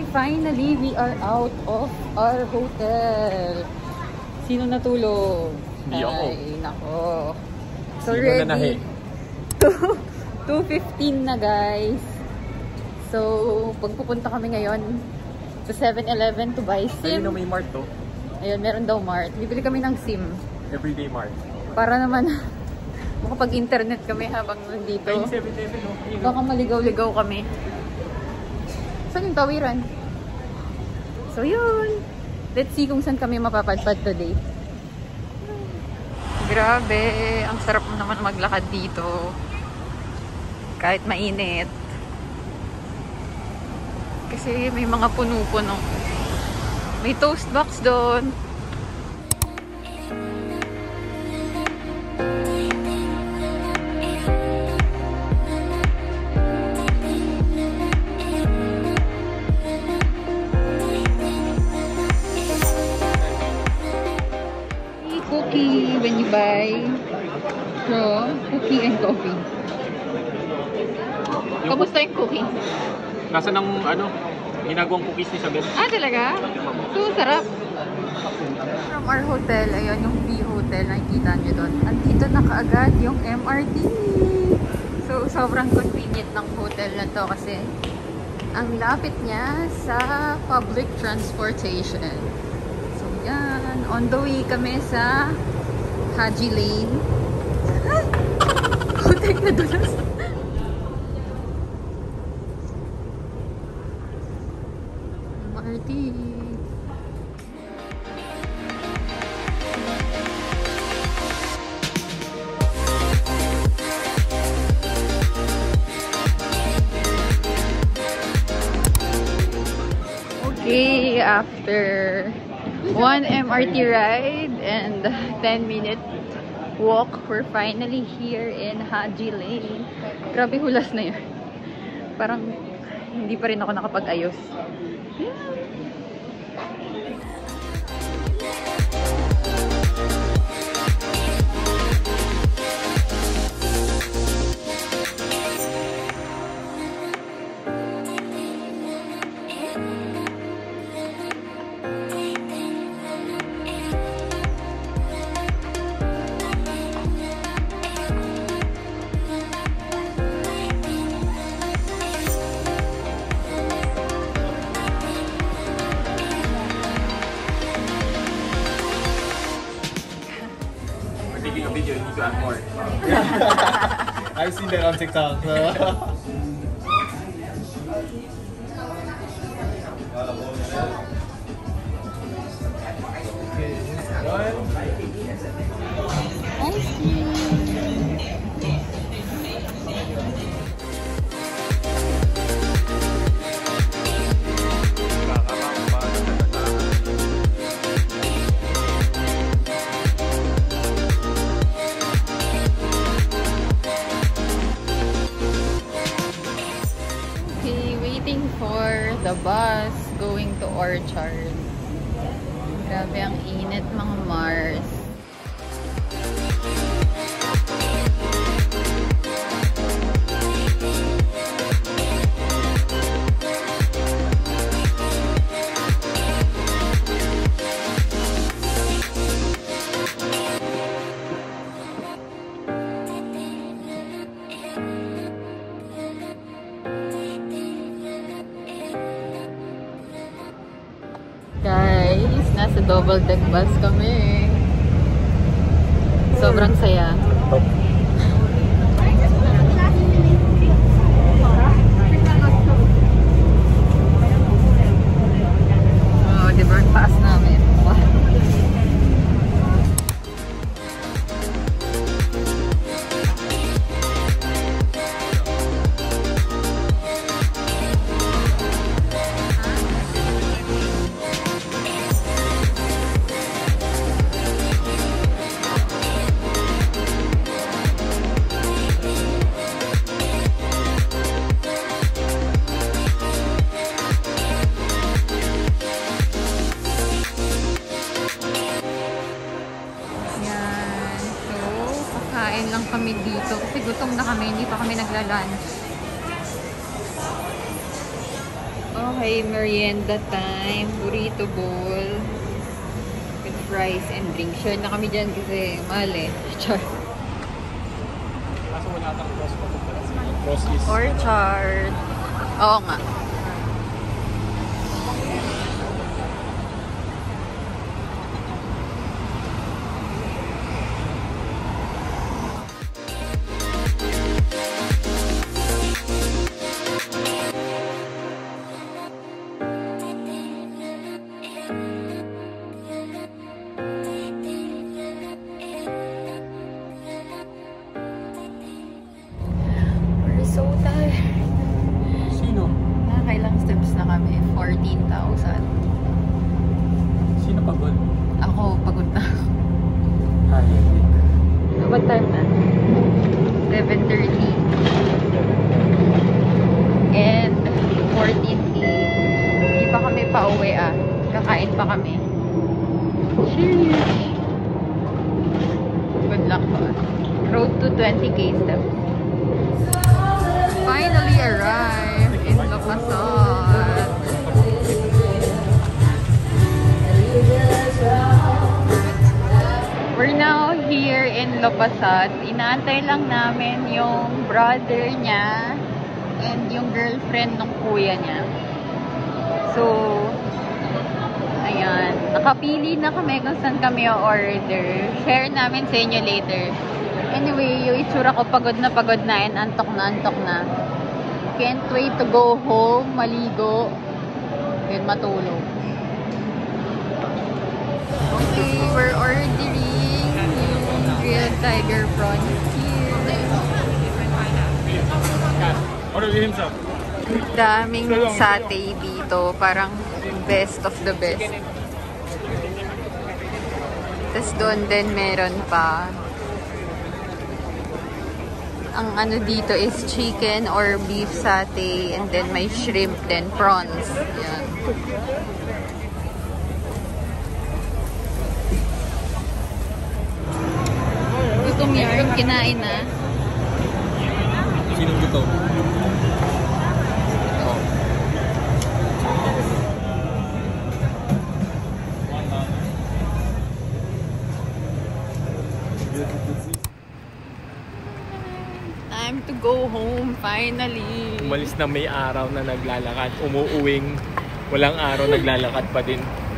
finally, we are out of our hotel. Sino natulog? Hindi ako. Ay, nako. So, Sino ready? na nahi? 2:15 na, guys. So, pagpupunta kami ngayon sa 7-Eleven to buy SIM. Ayun na may mart to. Ayun, meron daw mart. Bibili kami ng SIM. Everyday mart. Para naman makapag-internet kami habang nandito. Ay, 7-Eleven, no? Baka maligaw-ligaw kami. Saan yung tawiran? So, yun. Let's see kung saan kami mapapadpad today. Grabe. Ang sarap naman maglakad dito. Kahit mainit. Kasi may mga puno-puno. May toast box doon. Cookie when you buy cookie and coffee. Kamusta yung cookie? Nasa ng ginagawang cookies ni Isabel. Ah, talaga? So, sarap. From our hotel, ayun yung B Hotel, nakikita nyo doon. Andito na kaagad yung MRT. So, sobrang convenient ng hotel na to kasi ang lapit niya sa public transportation. So, yan. On the way kami sa Haji Lane. Putek na dulas. MRT. Okay, after 1 MRT ride and 10-minute walk, we're finally here in Haji Lane. Grabe, hulas na yun. Parang hindi pa rin ako nakapag-ayos. Taking a video, you need to add more. I've seen that on TikTok. For the bus going to Orchard. Grabe ang init, mga Mars. Guys, nasa double deck bus kami. Sobrang saya. Oh, diba? Taas namin. Kain lang kami dito kasi gutom na kami, hindi pa kami nagla-lunch. Okay, merienda time. Burrito bowl. With fries and drink. Share na kami dyan kasi mahal eh. Char. Kaso wala tang cross pa. Cross is... Orchard. Oo nga. So tired. Sino? Nakakailang steps na kami? 14,000. Sino pagod? Ako, pagod na. Hi. What time na? 7:30. And 14K. Hindi pa kami pauwi ah. Kakain pa kami. Cheers! Good luck po. Road to 20K steps. Finally arrived in Lapasad. We're now here in Lapasad. Inaantay lang namin yung brother niya and yung girlfriend ng kuya niya. So, ayan. Nakapili na kami kung saan kami o-order. Share namin sa inyo later. Anyway, yung itsura ko pagod na and antok na. Can't wait to go home, maligo, then matulog. Okay, we're ordering yung grilled tiger prawns here. Order himself. Daming satay dito, parang best of the best. Tapos doon din meron pa. Ang ano dito is chicken or beef satay and then may shrimp then prawns. Yan. Gutom yarn, kinain na. Sinong gutom? Time to go home, finally. Umalis na may araw na naglalakad. Umuuwing walang araw naglalakad pa din.